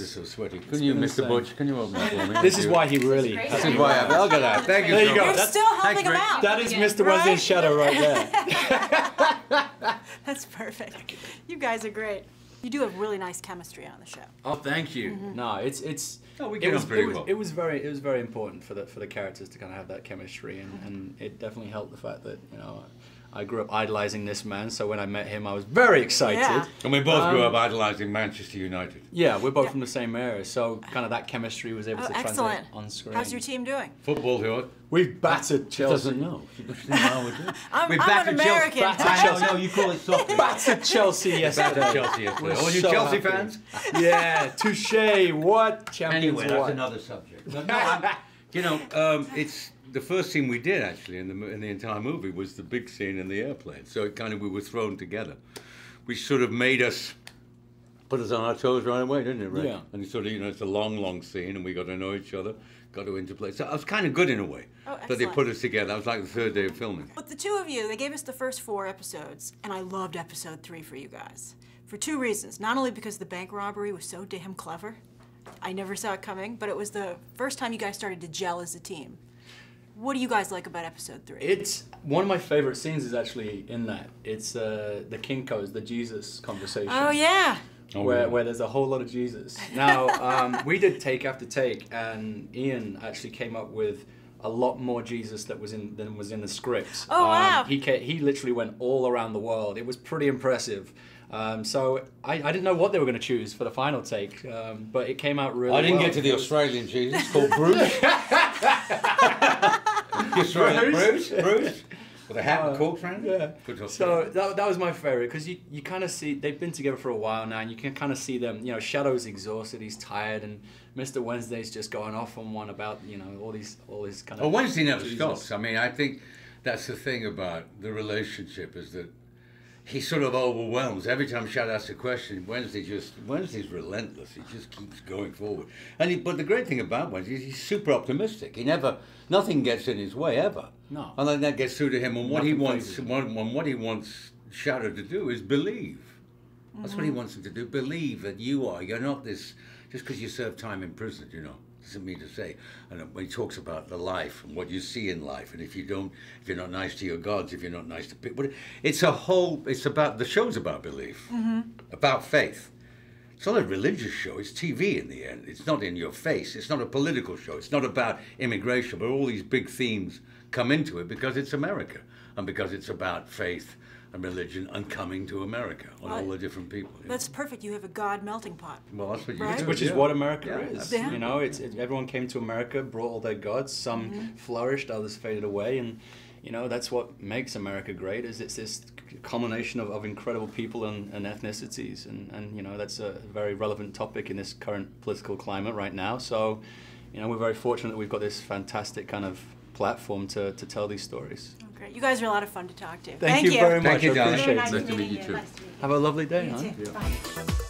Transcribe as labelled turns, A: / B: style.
A: This is so sweaty. Can you, Mr. Butch, can you open that for me?
B: This is why he really...
A: This is why I'll get that. Thank you.
B: There you go.
C: You're still helping him out.
B: That is Mr. Wednesday's shadow right there.
C: That's perfect. You guys are great. You do have really nice chemistry on the show.
B: Oh, thank you. No, it was very important for the characters to kind of have that chemistry, and it definitely helped the fact that, you know, I grew up idolizing this man, so when I met him, I was very excited.
C: Yeah.
A: And we both grew up idolizing Manchester United.
B: Yeah, we're both from the same era, so kind of that chemistry was able to translate on screen.
C: How's your team doing?
A: Football, who?
B: We've battered Chelsea.
A: Doesn't know. She doesn't know how we do.
C: I'm an American.
A: No, you call it soccer.
B: Battered Chelsea yesterday.
A: Battered Chelsea yesterday. All you Chelsea fans?
B: Yeah, touche. What? Champions
A: Anyway, that's
B: what?
A: another subject. No, you know, it's the first scene we did actually in the entire movie was the big scene in the airplane. So it kind of we were thrown together, which sort of made us put us on our toes right away, didn't it? Right?
B: Yeah.
A: And sort of, you know, it's a long scene, and we got to know each other, got to interplay. So I was kind of good in a way that they put us together. I was like the third day of filming.
C: But the two of you, they gave us the first 4 episodes, and I loved episode 3 for you guys. For 2 reasons. Not only because the bank robbery was so damn clever, I never saw it coming, but it was the first time you guys started to gel as a team. What do you guys like about episode 3?
B: It's one of my favorite scenes is actually in that. It's the Kinkos, the Jesus conversation.
C: Oh yeah.
B: Where there's a whole lot of Jesus. Now, we did take after take, and Ian actually came up with a lot more Jesus than was in the script.
C: Oh wow!
B: He literally went all around the world. It was pretty impressive. So I didn't know what they were going to choose for the final take, but it came out really well.
A: I didn't get to the Australian Jesus called Bruce. Bruce. With a hat and cork around?
B: Yeah. So that was my favorite, because you kind of see, they've been together for a while now, and you can kind of see them, you know, Shadow's exhausted, he's tired, and Mr. Wednesday's just going off on one about, you know, all these kind of...
A: Oh, Wednesday never stops. I mean, I think that's the thing about the relationship, is that he sort of overwhelms. Every time Shadow asks a question, Wednesday's relentless. He just keeps going forward. But the great thing about Wednesday is he's super optimistic. Nothing gets in his way ever.
B: No.
A: And then that gets through to him. And what he wants Shadow to do is believe. That's what he wants him to do. Believe that you're not this, just because you serve time in prison, you know. Doesn't mean to say. And when he talks about the life and what you see in life, and if you're not nice to your gods, if you're not nice to people, the show's about belief, about faith. It's not a religious show, it's TV in the end. It's not in your face, it's not a political show, it's not about immigration, but all these big themes come into it because it's America, and because it's about faith and religion and coming to America on all the different people.
C: That's perfect. You have a God melting pot.
A: Well, that's what you do.
B: Which is what America is.
C: Yeah.
B: You know, everyone came to America, brought all their gods. Some flourished, others faded away, and you know that's what makes America great. Is it's this combination of incredible people and ethnicities, and you know that's a very relevant topic in this current political climate right now. So, you know, we're very fortunate that we've got this fantastic kind of platform to tell these stories.
C: Great. You guys are a lot of fun to talk to.
B: Thank you very much.
A: Thank you,
B: I appreciate it.
C: Nice
A: to meet you too.
C: Nice to meet you.
B: Have a lovely day.
C: You too. Bye.